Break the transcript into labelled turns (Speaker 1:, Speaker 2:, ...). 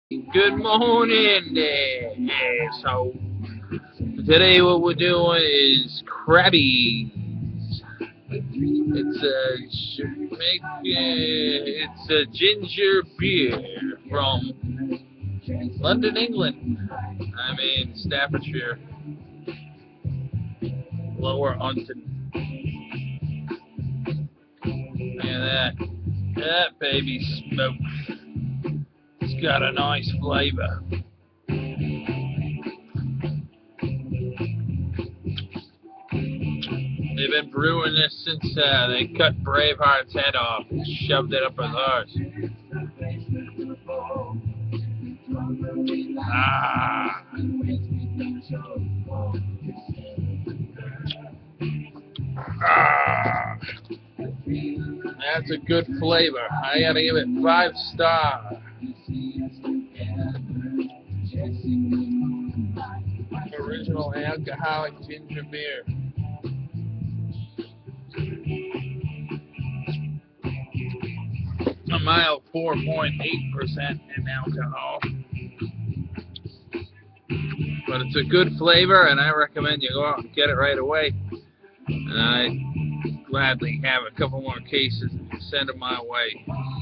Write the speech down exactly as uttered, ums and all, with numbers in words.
Speaker 1: Good morning there. Yeah, so today what we're doing is Crabbies. It's a Jamaican, it's a ginger beer from London, England. I mean Staffordshire, Lower Hunton. Look at that. That baby smokes. It's got a nice flavor. They've been brewing this since uh, they cut Braveheart's head off and shoved it up his arse. Ah. Ah. That's a good flavor. I gotta give it five stars. Original alcoholic ginger beer. A mild four point eight percent in alcohol. But it's a good flavor, and I recommend you go out and get it right away. And I gladly have a couple more cases and send them my way.